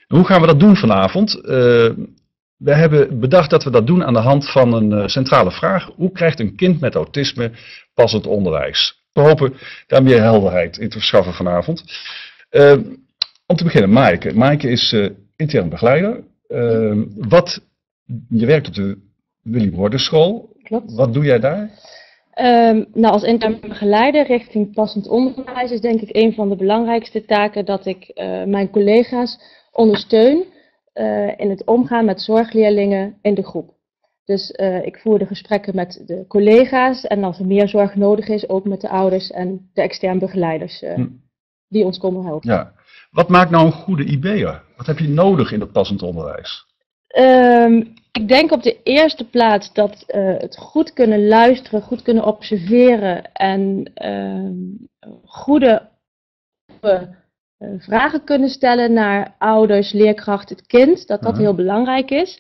Hoe gaan we dat doen vanavond? We hebben bedacht dat we dat doen aan de hand van een centrale vraag. Hoe krijgt een kind met autisme passend onderwijs? We hopen daar meer helderheid in te verschaffen vanavond. Om te beginnen, Maaike. Maaike is intern begeleider. Je werkt op de Willy Broerderschool. Klopt. Wat doe jij daar? Als intern begeleider richting passend onderwijs is denk ik een van de belangrijkste taken dat ik mijn collega's ondersteun in het omgaan met zorgleerlingen in de groep. Dus ik voer de gesprekken met de collega's en als er meer zorg nodig is ook met de ouders en de extern begeleiders die ons komen helpen. Ja. Wat maakt nou een goede IB'er? Wat heb je nodig in dat passend onderwijs? Ik denk op de eerste plaats dat het goed kunnen luisteren, goed kunnen observeren en goede vragen kunnen stellen naar ouders, leerkracht, het kind, dat heel belangrijk is.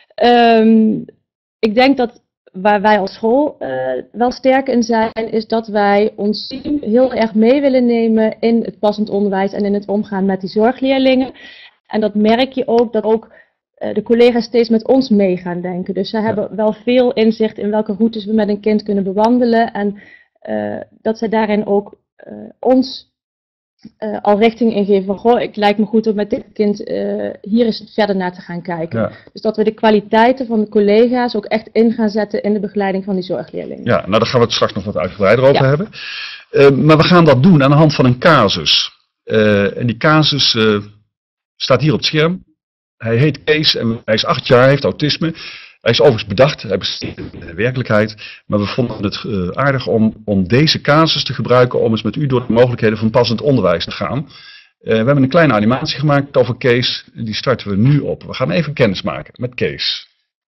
Ik denk dat waar wij als school wel sterk in zijn, is dat wij ons team heel erg mee willen nemen in het passend onderwijs en in het omgaan met die zorgleerlingen. En dat merk je ook, dat ook de collega's steeds met ons mee gaan denken. Dus zij hebben wel veel inzicht in welke routes we met een kind kunnen bewandelen. En dat zij daarin ook ons al richting ingeven van, goh, het lijkt me goed om met dit kind hier eens verder naar te gaan kijken. Ja. Dus dat we de kwaliteiten van de collega's ook echt in gaan zetten in de begeleiding van die zorgleerlingen. Ja, nou daar gaan we het straks nog wat uitgebreider over hebben. Maar we gaan dat doen aan de hand van een casus. En die casus staat hier op het scherm. Hij heet Kees en hij is 8 jaar, heeft autisme. Hij is overigens bedacht, hij bestaat in de werkelijkheid. Maar we vonden het aardig om deze casus te gebruiken om eens met u door de mogelijkheden van passend onderwijs te gaan. We hebben een kleine animatie gemaakt over Kees. Die starten we nu op. We gaan even kennis maken met Kees.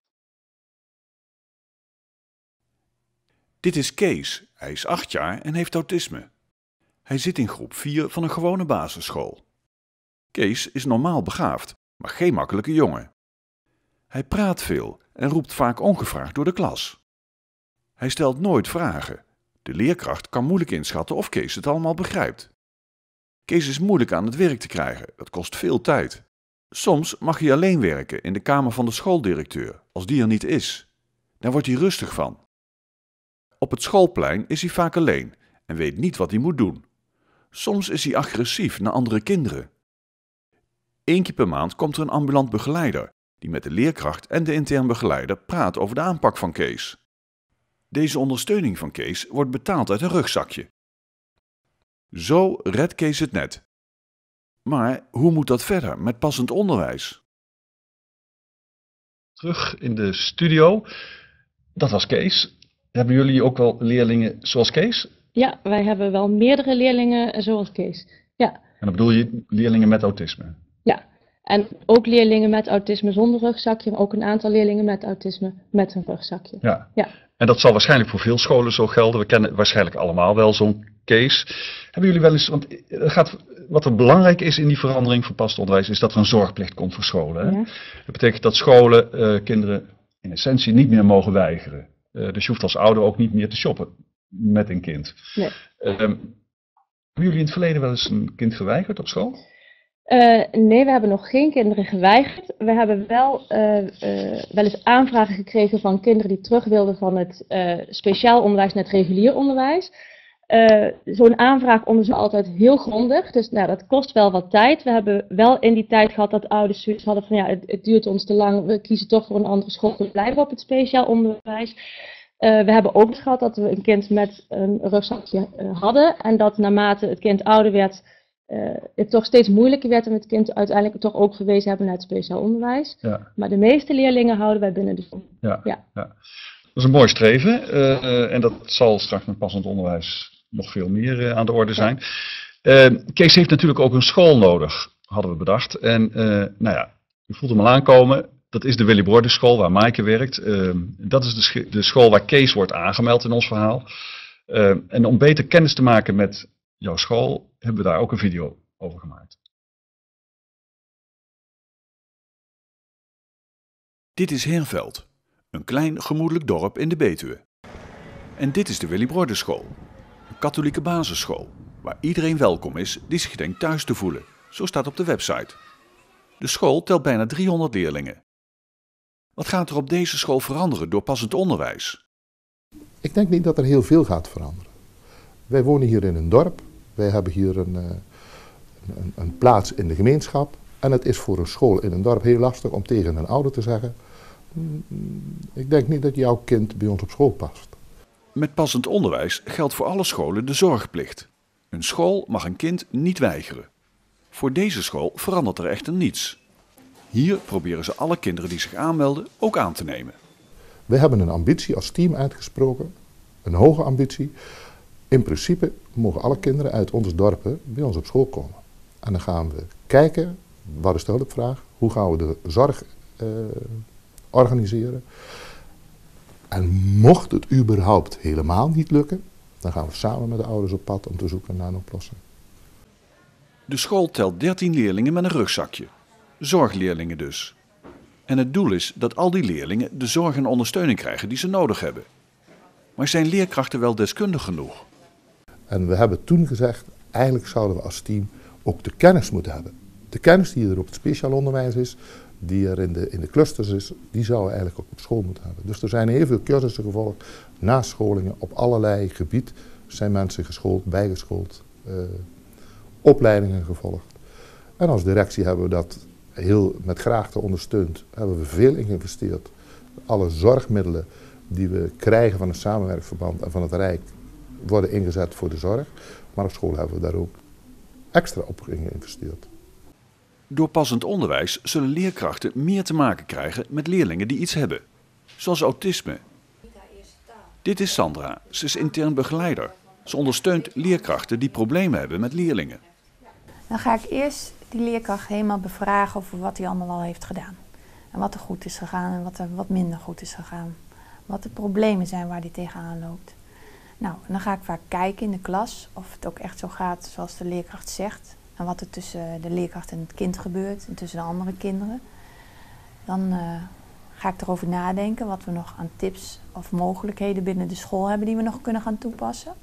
Dit is Kees. Hij is 8 jaar en heeft autisme. Hij zit in groep 4 van een gewone basisschool. Kees is normaal begaafd, maar geen makkelijke jongen. Hij praat veel en roept vaak ongevraagd door de klas. Hij stelt nooit vragen. De leerkracht kan moeilijk inschatten of Kees het allemaal begrijpt. Kees is moeilijk aan het werk te krijgen, dat kost veel tijd. Soms mag hij alleen werken in de kamer van de schooldirecteur, als die er niet is. Daar wordt hij rustig van. Op het schoolplein is hij vaak alleen en weet niet wat hij moet doen. Soms is hij agressief naar andere kinderen. 1 keer per maand komt er een ambulant begeleider die met de leerkracht en de intern begeleider praat over de aanpak van Kees. Deze ondersteuning van Kees wordt betaald uit een rugzakje. Zo redt Kees het net. Maar hoe moet dat verder met passend onderwijs? Terug in de studio. Dat was Kees. Hebben jullie ook wel leerlingen zoals Kees? Ja, wij hebben wel meerdere leerlingen zoals Kees. Ja. En dan bedoel je leerlingen met autisme? Ja. En ook leerlingen met autisme zonder rugzakje, maar ook een aantal leerlingen met autisme met een rugzakje. Ja. En dat zal waarschijnlijk voor veel scholen zo gelden. We kennen waarschijnlijk allemaal wel zo'n case. Hebben jullie wel eens, want wat er belangrijk is in die verandering van passend onderwijs, is dat er een zorgplicht komt voor scholen. Hè? Ja. Dat betekent dat scholen kinderen in essentie niet meer mogen weigeren. Dus je hoeft als ouder ook niet meer te shoppen met een kind. Nee. Hebben jullie in het verleden wel eens een kind geweigerd op school? Nee, we hebben nog geen kinderen geweigerd. We hebben wel eens aanvragen gekregen van kinderen die terug wilden van het speciaal onderwijs naar het regulier onderwijs. Zo'n aanvraag onderzoeken we altijd heel grondig, dus dat kost wel wat tijd. We hebben wel in die tijd gehad dat ouders zoiets hadden van het duurt ons te lang, we kiezen toch voor een andere school, we blijven op het speciaal onderwijs. We hebben ook gehad dat we een kind met een rugzakje hadden en dat naarmate het kind ouder werd, het toch steeds moeilijker werd om het kind uiteindelijk toch ook verwezen hebben naar het speciaal onderwijs. Ja. Maar de meeste leerlingen houden wij binnen de school. Ja. Dat is een mooi streven en dat zal straks met passend onderwijs nog veel meer aan de orde zijn. Kees heeft natuurlijk ook een school nodig, hadden we bedacht. En u voelt hem al aankomen. Dat is de Willy Broerderschool waar Maaike werkt. Dat is de school waar Kees wordt aangemeld in ons verhaal. En om beter kennis te maken met jouw school, hebben we daar ook een video over gemaakt. Dit is Heerveld, een klein gemoedelijk dorp in de Betuwe. En dit is de Willy Broerderschool, een katholieke basisschool, waar iedereen welkom is die zich denkt thuis te voelen. Zo staat op de website. De school telt bijna 300 leerlingen. Wat gaat er op deze school veranderen door passend onderwijs? Ik denk niet dat er heel veel gaat veranderen. Wij wonen hier in een dorp. Wij hebben hier een plaats in de gemeenschap. En het is voor een school in een dorp heel lastig om tegen een ouder te zeggen: ik denk niet dat jouw kind bij ons op school past. Met passend onderwijs geldt voor alle scholen de zorgplicht. Een school mag een kind niet weigeren. Voor deze school verandert er echter niets. Hier proberen ze alle kinderen die zich aanmelden ook aan te nemen. We hebben een ambitie als team uitgesproken, een hoge ambitie. In principe mogen alle kinderen uit onze dorpen bij ons op school komen. En dan gaan we kijken, wat is de hulpvraag, hoe gaan we de zorg organiseren. En mocht het überhaupt helemaal niet lukken, dan gaan we samen met de ouders op pad om te zoeken naar een oplossing. De school telt 13 leerlingen met een rugzakje. Zorgleerlingen dus. En het doel is dat al die leerlingen de zorg en ondersteuning krijgen die ze nodig hebben. Maar zijn leerkrachten wel deskundig genoeg? En we hebben toen gezegd, eigenlijk zouden we als team ook de kennis moeten hebben. De kennis die er op het speciaal onderwijs is, die er in de clusters is, die zouden we eigenlijk ook op school moeten hebben. Dus er zijn heel veel cursussen gevolgd, nascholingen op allerlei gebied zijn mensen geschoold, bijgeschoold, opleidingen gevolgd. En als directie hebben we dat heel met graagte ondersteund, hebben we veel in geïnvesteerd. Alle zorgmiddelen die we krijgen van het samenwerkingsverband en van het Rijk worden ingezet voor de zorg. Maar op school hebben we daar ook extra op geïnvesteerd. Door passend onderwijs zullen leerkrachten meer te maken krijgen met leerlingen die iets hebben. Zoals autisme. Dit is Sandra, ze is intern begeleider. Ze ondersteunt leerkrachten die problemen hebben met leerlingen. Dan ga ik eerst die leerkracht helemaal bevragen over wat hij allemaal al heeft gedaan. En wat er goed is gegaan en wat er wat minder goed is gegaan. Wat de problemen zijn waar hij tegenaan loopt. Nou, en dan ga ik vaak kijken in de klas of het ook echt zo gaat zoals de leerkracht zegt. En wat er tussen de leerkracht en het kind gebeurt en tussen de andere kinderen. Dan ga ik erover nadenken wat we nog aan tips of mogelijkheden binnen de school hebben die we nog kunnen gaan toepassen.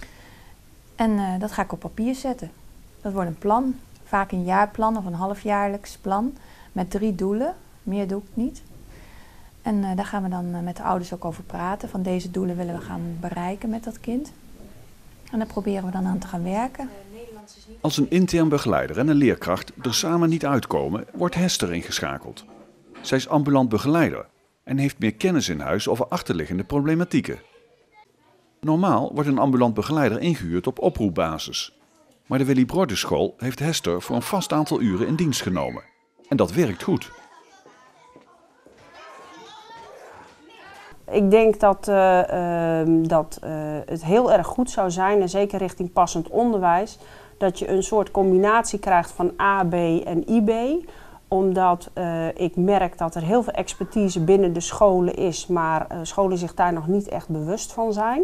En dat ga ik op papier zetten. Dat wordt een plan, vaak een jaarplan of een halfjaarlijks plan met 3 doelen. Meer doe ik niet. En daar gaan we dan met de ouders ook over praten. Van deze doelen willen we gaan bereiken met dat kind. En daar proberen we dan aan te gaan werken. Als een intern begeleider en een leerkracht er samen niet uitkomen, wordt Hester ingeschakeld. Zij is ambulant begeleider en heeft meer kennis in huis over achterliggende problematieken. Normaal wordt een ambulant begeleider ingehuurd op oproepbasis. Maar de Willy Broders School heeft Hester voor een vast aantal uren in dienst genomen. En dat werkt goed. Ik denk dat het heel erg goed zou zijn, en zeker richting passend onderwijs, dat je een soort combinatie krijgt van A, B en IB. Omdat ik merk dat er heel veel expertise binnen de scholen is, maar scholen zich daar nog niet echt bewust van zijn.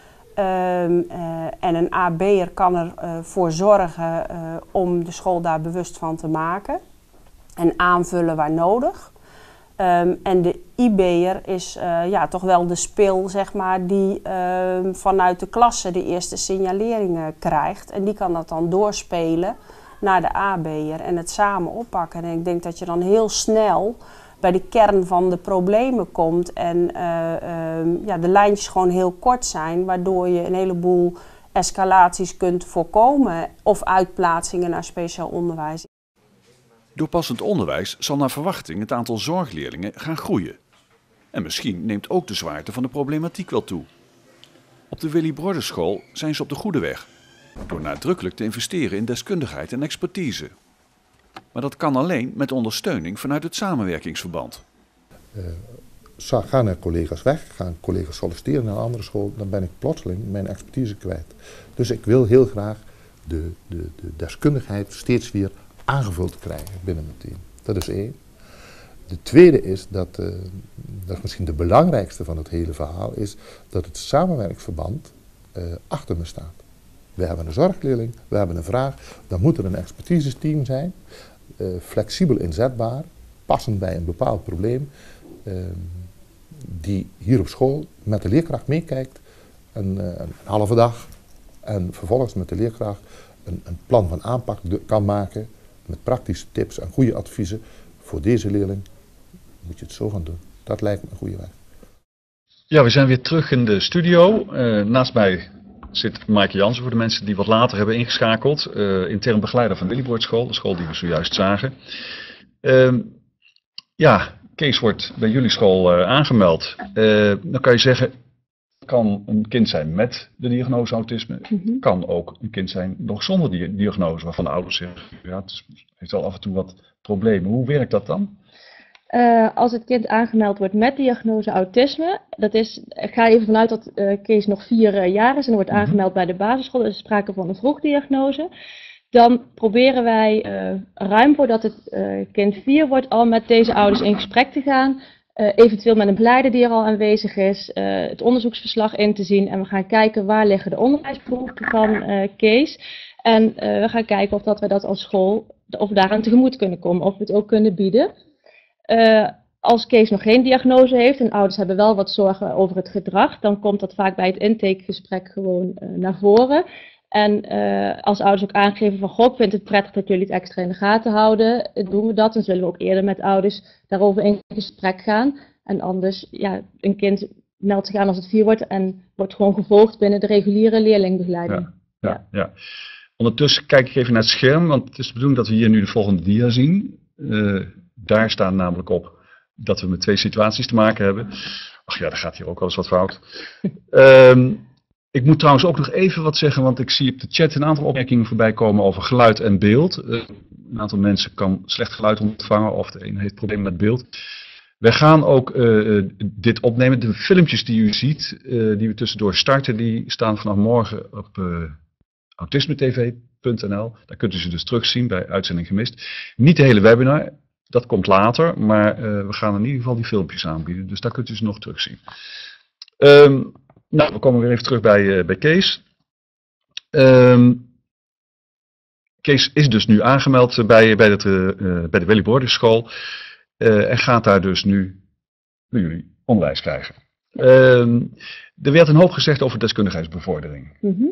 En een AB'er kan ervoor zorgen om de school daar bewust van te maken en aanvullen waar nodig. En de IB'er is toch wel de spil, zeg maar, die vanuit de klasse de eerste signaleringen krijgt. En die kan dat dan doorspelen naar de AB'er en het samen oppakken. En ik denk dat je dan heel snel bij de kern van de problemen komt en de lijntjes gewoon heel kort zijn, waardoor je een heleboel escalaties kunt voorkomen of uitplaatsingen naar speciaal onderwijs. Door passend onderwijs zal naar verwachting het aantal zorgleerlingen gaan groeien. En misschien neemt ook de zwaarte van de problematiek wel toe. Op de Willy Broders School zijn ze op de goede weg, door nadrukkelijk te investeren in deskundigheid en expertise. Maar dat kan alleen met ondersteuning vanuit het samenwerkingsverband. Gaan er collega's weg, gaan collega's solliciteren naar een andere school, dan ben ik plotseling mijn expertise kwijt. Dus ik wil heel graag de deskundigheid steeds weer aangevuld krijgen binnen mijn team. Dat is 1. De tweede is dat is misschien de belangrijkste van het hele verhaal, is dat het samenwerkingsverband achter me staat. We hebben een zorgleerling, we hebben een vraag, dan moet er een expertiseteam zijn, flexibel inzetbaar, passend bij een bepaald probleem, die hier op school met de leerkracht meekijkt, een halve dag, en vervolgens met de leerkracht een plan van aanpak kan maken met praktische tips en goede adviezen. Voor deze leerling moet je het zo gaan doen. Dat lijkt me een goede weg. Ja, we zijn weer terug in de studio. Naast mij zit Maaike Jansen voor de mensen die wat later hebben ingeschakeld. Intern begeleider van de Willibrordschool, de school die we zojuist zagen. Ja, Kees wordt bij jullie school aangemeld. Dan kan je zeggen, kan een kind zijn met de diagnose autisme. Kan ook een kind zijn nog zonder die diagnose, waarvan de ouders zeggen, ja, het heeft wel af en toe wat problemen. Hoe werkt dat dan? Als het kind aangemeld wordt met diagnose autisme, ik ga even vanuit dat Kees nog 4 jaar is en wordt aangemeld bij de basisschool, er is sprake van een vroegdiagnose. Dan proberen wij ruim voordat het kind 4 wordt al met deze ouders in gesprek te gaan. Eventueel met een begeleider die er al aanwezig is, het onderzoeksverslag in te zien. En we gaan kijken waar liggen de onderwijsbehoeften van Kees. En we gaan kijken of dat we dat als school, of we daaraan tegemoet kunnen komen, of we het ook kunnen bieden. Als Kees nog geen diagnose heeft en ouders hebben wel wat zorgen over het gedrag, dan komt dat vaak bij het intakegesprek gewoon naar voren. En als ouders ook aangeven van, goh, ik vind het prettig dat jullie het extra in de gaten houden, doen we dat. Dan zullen we ook eerder met ouders daarover in gesprek gaan. En anders, ja, een kind meldt zich aan als het 4 wordt en wordt gewoon gevolgd binnen de reguliere leerlingbegeleiding. Ja. Ondertussen kijk ik even naar het scherm, want het is de bedoeling dat we hier nu de volgende dia zien. Daar staan namelijk op dat we met 2 situaties te maken hebben. Ach ja, er gaat hier ook wel eens wat fout. Ik moet trouwens ook nog even wat zeggen, want ik zie op de chat een aantal opmerkingen voorbij komen over geluid en beeld. Een aantal mensen kan slecht geluid ontvangen of de ene heeft problemen met beeld. Wij gaan ook dit opnemen. De filmpjes die u ziet, die we tussendoor starten, die staan vanaf morgen op autismetv.nl. Daar kunt u ze dus terugzien bij Uitzending Gemist. Niet de hele webinar, dat komt later, maar we gaan in ieder geval die filmpjes aanbieden. Dus daar kunt u ze nog terugzien. Nou, we komen weer even terug bij Kees. Kees is dus nu aangemeld bij de Willibrordschool en gaat daar dus nu bij jullie onderwijs krijgen. Er werd een hoop gezegd over deskundigheidsbevordering.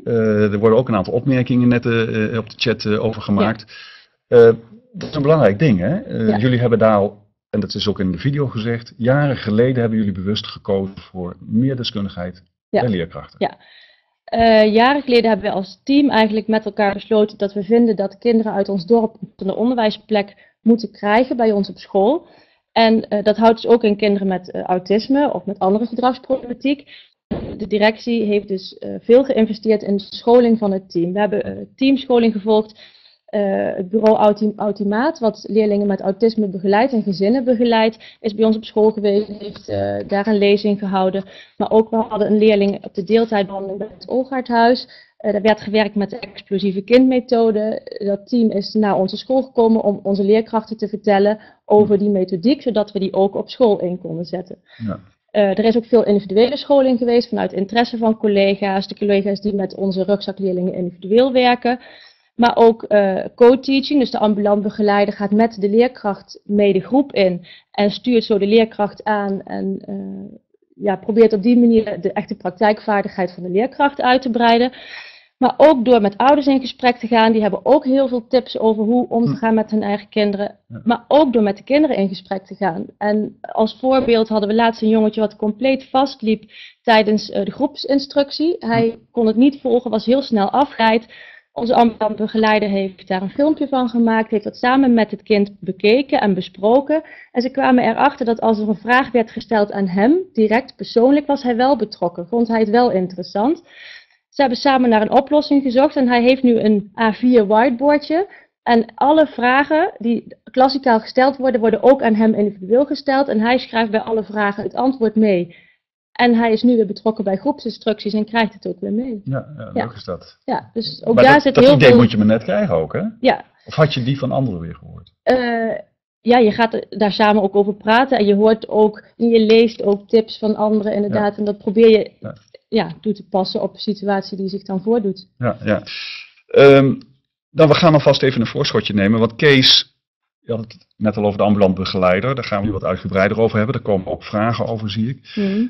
Er worden ook een aantal opmerkingen net op de chat over gemaakt. Ja. Dat is een belangrijk ding, hè? Jullie hebben daar al, en dat is ook in de video gezegd, jaren geleden hebben jullie bewust gekozen voor meer deskundigheid bij leerkrachten. Ja. Jaren geleden hebben we als team eigenlijk met elkaar besloten dat we vinden dat kinderen uit ons dorp een onderwijsplek moeten krijgen bij ons op school. En dat houdt dus ook in kinderen met autisme of met andere gedragsproblematiek. De directie heeft dus veel geïnvesteerd in de scholing van het team. We hebben teamscholing gevolgd. Het bureau Autimaat, wat leerlingen met autisme begeleidt en gezinnen begeleidt, is bij ons op school geweest, heeft daar een lezing gehouden. Maar ook we hadden een leerling op de deeltijdbehandeling bij het Olgaardhuis. Daar werd gewerkt met de explosieve kindmethode. Dat team is naar onze school gekomen om onze leerkrachten te vertellen over die methodiek, zodat we die ook op school in konden zetten. Ja. Er is ook veel individuele scholing geweest vanuit interesse van collega's, de collega's die met onze rugzakleerlingen individueel werken. Maar ook co-teaching, dus de ambulant begeleider gaat met de leerkracht mee de groep in en stuurt zo de leerkracht aan en probeert op die manier de echte praktijkvaardigheid van de leerkracht uit te breiden. Maar ook door met ouders in gesprek te gaan, die hebben ook heel veel tips over hoe om te gaan met hun eigen kinderen. Maar ook door met de kinderen in gesprek te gaan. En als voorbeeld hadden we laatst een jongetje wat compleet vastliep tijdens de groepsinstructie. Hij kon het niet volgen, was heel snel afgeleid. Onze ambulant begeleider heeft daar een filmpje van gemaakt, heeft dat samen met het kind bekeken en besproken. En ze kwamen erachter dat als er een vraag werd gesteld aan hem, direct persoonlijk, was hij wel betrokken. Vond hij het wel interessant. Ze hebben samen naar een oplossing gezocht en hij heeft nu een A4 whiteboardje. En alle vragen die klassikaal gesteld worden, worden ook aan hem individueel gesteld. En hij schrijft bij alle vragen het antwoord mee. En hij is nu weer betrokken bij groepsinstructies en krijgt het ook weer mee. Ja, leuk is dat. Ja, dus ook maar daar dat, zit dat heel idee veel... moet je me net krijgen ook, hè? Ja. Of had je die van anderen weer gehoord? Ja, je gaat daar samen ook over praten en je hoort ook, je leest ook tips van anderen inderdaad. Ja. En dat probeer je toe te passen op de situatie die zich dan voordoet. Ja. Dan we gaan alvast even een voorschotje nemen, want Kees, je had het net al over de ambulant begeleider, daar gaan we nu wat uitgebreider over hebben. Daar komen ook vragen over, zie ik.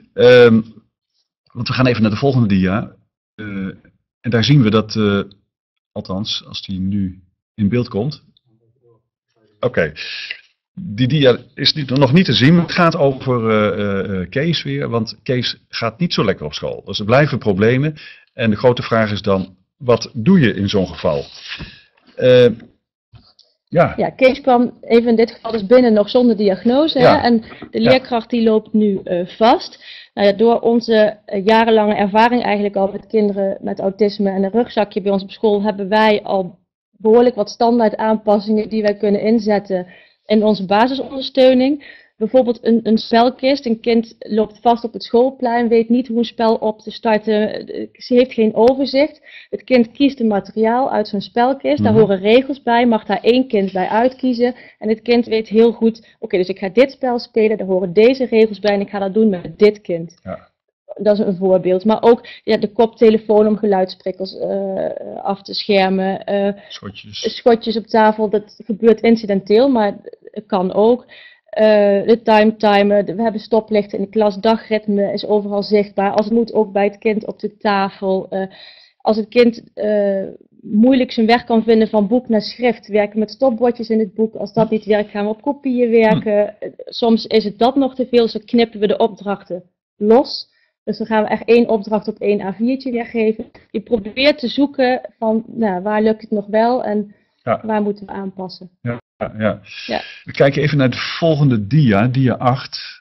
Want we gaan even naar de volgende dia. En daar zien we dat, althans, als die nu in beeld komt. Oké. Die dia is nog niet te zien, maar het gaat over Kees weer, want Kees gaat niet zo lekker op school. Dus er blijven problemen en de grote vraag is dan, wat doe je in zo'n geval? Ja, Kees kwam even in dit geval dus binnen nog zonder diagnose. Ja. Hè? En de leerkracht die loopt nu vast. Nou ja, door onze jarenlange ervaring eigenlijk al met kinderen met autisme en een rugzakje bij ons op school, hebben wij al behoorlijk wat standaard aanpassingen die wij kunnen inzetten in onze basisondersteuning. Bijvoorbeeld een spelkist. Een kind loopt vast op het schoolplein, weet niet hoe een spel op te starten. Ze heeft geen overzicht. Het kind kiest een materiaal uit zo'n spelkist. Daar horen regels bij, mag daar 1 kind bij uitkiezen. En het kind weet heel goed, oké, dus ik ga dit spel spelen, daar horen deze regels bij en ik ga dat doen met dit kind. Ja. Dat is een voorbeeld. Maar ook de koptelefoon om geluidsprikkels af te schermen. Schotjes op tafel, dat gebeurt incidenteel, maar het kan ook. De timer, we hebben stoplichten in de klas, dagritme is overal zichtbaar. Als het moet ook bij het kind op de tafel. Als het kind moeilijk zijn weg kan vinden van boek naar schrift, werken met stopbordjes in het boek. Als dat niet werkt, gaan we op kopieën werken. Soms is het dat nog te veel, dus knippen we de opdrachten los. Dus dan gaan we echt 1 opdracht op 1 A4'tje weergeven. Je probeert te zoeken van waar lukt het nog wel en waar moeten we aanpassen. Ja. We kijken even naar de volgende dia 8.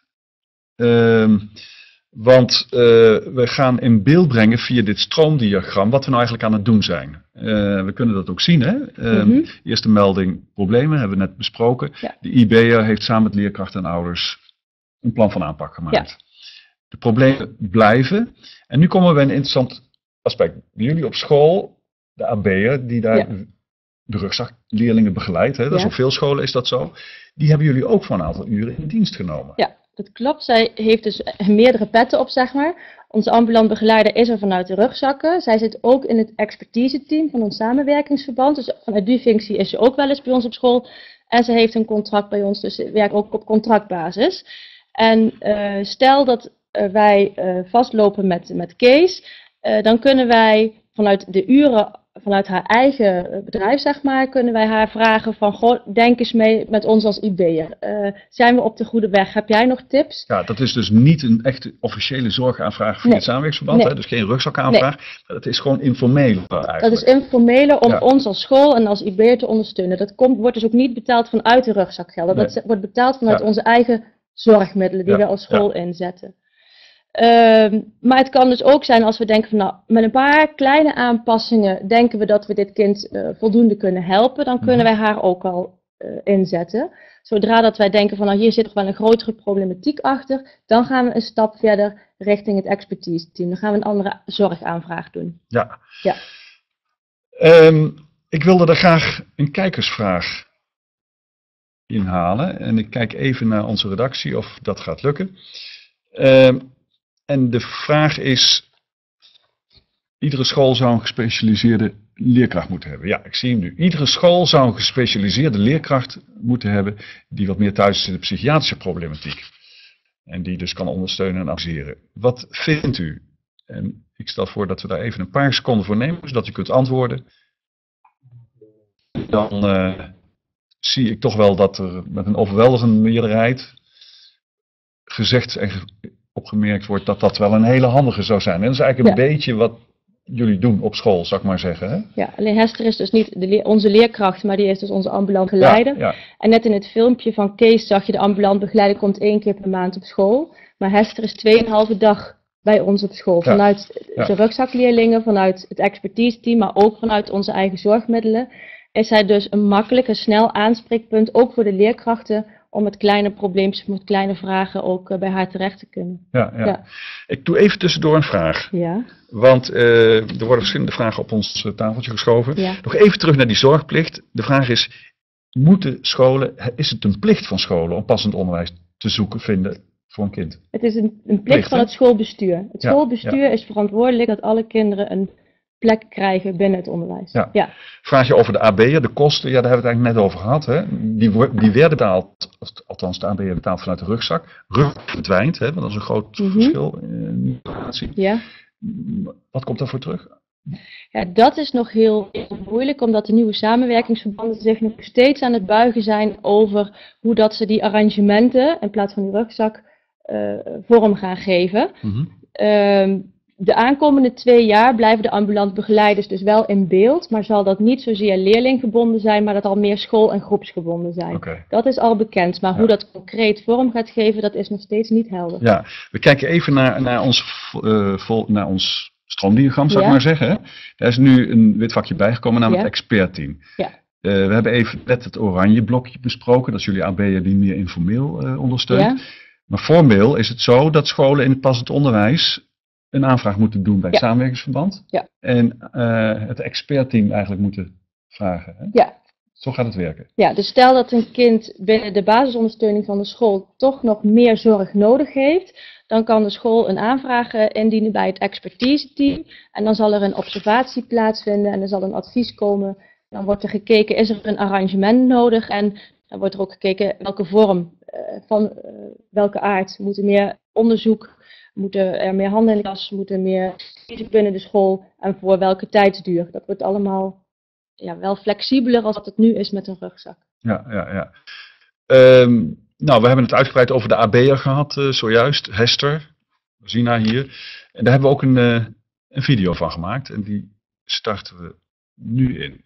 Want we gaan in beeld brengen via dit stroomdiagram wat we nou eigenlijk aan het doen zijn. We kunnen dat ook zien. Hè? Eerste melding problemen, hebben we net besproken. Ja. De IB'er heeft samen met leerkrachten en ouders een plan van aanpak gemaakt. Ja. De problemen blijven. En nu komen we bij een interessant aspect. Bij jullie op school, de AB'er die daar de rugzakleerlingen begeleidt, hè? Dat is op veel scholen is dat zo. Die hebben jullie ook voor een aantal uren in dienst genomen. Ja, dat klopt. Zij heeft dus meerdere petten op, zeg maar. Onze ambulant begeleider is er vanuit de rugzakken. Zij zit ook in het expertise-team van ons samenwerkingsverband. Dus vanuit die functie is ze ook wel eens bij ons op school. En ze heeft een contract bij ons, dus ze werkt ook op contractbasis. En stel dat wij vastlopen met Kees, dan kunnen wij vanuit de uren, vanuit haar eigen bedrijf, zeg maar, kunnen wij haar vragen van, goh, denk eens mee met ons als IB'er. Zijn we op de goede weg? Heb jij nog tips? Ja, dat is dus niet een echte officiële zorgaanvraag via het samenwerkingsverband, hè? Dus geen rugzakaanvraag. Maar dat is gewoon informeel eigenlijk. Dat is informele om ons als school en als IB'er te ondersteunen. Dat wordt dus ook niet betaald vanuit de rugzakgelden. Dat wordt betaald vanuit onze eigen zorgmiddelen die we als school inzetten. Maar het kan dus ook zijn als we denken van, nou, met een paar kleine aanpassingen denken we dat we dit kind voldoende kunnen helpen, dan kunnen wij haar ook al inzetten. Zodra dat wij denken van, nou, hier zit toch wel een grotere problematiek achter, dan gaan we een stap verder richting het expertise team. Dan gaan we een andere zorgaanvraag doen. Ja. Ik wilde er graag een kijkersvraag inhalen en ik kijk even naar onze redactie of dat gaat lukken. En de vraag is, iedere school zou een gespecialiseerde leerkracht moeten hebben. Ja, ik zie hem nu. Iedere school zou een gespecialiseerde leerkracht moeten hebben die wat meer thuis is in de psychiatrische problematiek. En die dus kan ondersteunen en adviseren. Wat vindt u? En ik stel voor dat we daar even een paar seconden voor nemen, zodat u kunt antwoorden. Dan zie ik toch wel dat er met een overweldigende meerderheid gezegd en opgemerkt wordt dat dat wel een hele handige zou zijn. En dat is eigenlijk een beetje wat jullie doen op school, zou ik maar zeggen. Hè? Ja, alleen Hester is dus niet onze leerkracht, maar die is dus onze ambulant begeleider. Ja. En net in het filmpje van Kees zag je de ambulant begeleider komt 1 keer per maand op school. Maar Hester is 2,5 dag bij ons op school. Vanuit de rugzakleerlingen, vanuit het expertise team, maar ook vanuit onze eigen zorgmiddelen. Is hij dus een makkelijk en snel aanspreekpunt, ook voor de leerkrachten, om met kleine probleempjes, met kleine vragen ook bij haar terecht te kunnen. Ja. Ik doe even tussendoor een vraag. Ja. Want er worden verschillende vragen op ons tafeltje geschoven. Ja. Nog even terug naar die zorgplicht. De vraag is, is het een plicht van scholen om passend onderwijs te zoeken, vinden voor een kind? Het is een plicht van het schoolbestuur. Het schoolbestuur is verantwoordelijk dat alle kinderen een plek krijgen binnen het onderwijs. Ja. Vraag je over de AB'er, de kosten, daar hebben we het eigenlijk net over gehad. Hè? Die werden betaald, althans de AB'er betaald vanuit de rugzak. Rugzak verdwijnt, hè? Want dat is een groot verschil in de situatie. Ja. Wat komt daarvoor terug? Ja, dat is nog heel moeilijk, omdat de nieuwe samenwerkingsverbanden zich nog steeds aan het buigen zijn over hoe dat ze die arrangementen, in plaats van die rugzak, vorm gaan geven. De aankomende 2 jaar blijven de ambulant begeleiders dus wel in beeld, maar zal dat niet zozeer leerlinggebonden zijn, maar dat al meer school- en groepsgebonden zijn. Dat is al bekend, maar hoe dat concreet vorm gaat geven, dat is nog steeds niet helder. Ja, we kijken even naar ons stroomdiagram, zou ik maar zeggen. Hè? Er is nu een wit vakje bijgekomen, namelijk het expertteam. We hebben even net het oranje blokje besproken, dat is jullie AB'er die meer informeel ondersteunt. Maar formeel is het zo dat scholen in het passend onderwijs een aanvraag moeten doen bij het samenwerkingsverband. En het expertteam eigenlijk moeten vragen. Hè? Zo gaat het werken. Ja, dus stel dat een kind binnen de basisondersteuning van de school toch nog meer zorg nodig heeft, dan kan de school een aanvraag indienen bij het expertise-team. En dan zal er een observatie plaatsvinden en er zal een advies komen. Dan wordt er gekeken, is er een arrangement nodig? En dan wordt er ook gekeken welke vorm, van welke aard. Moet er meer onderzoek, moeten er meer handen in de klas, moeten meer binnen de school en voor welke tijdsduur. Dat wordt allemaal wel flexibeler als dat het nu is met een rugzak. Nou, we hebben het uitgebreid over de AB'er gehad zojuist, Hester, we zien haar hier. En daar hebben we ook een video van gemaakt en die starten we nu in.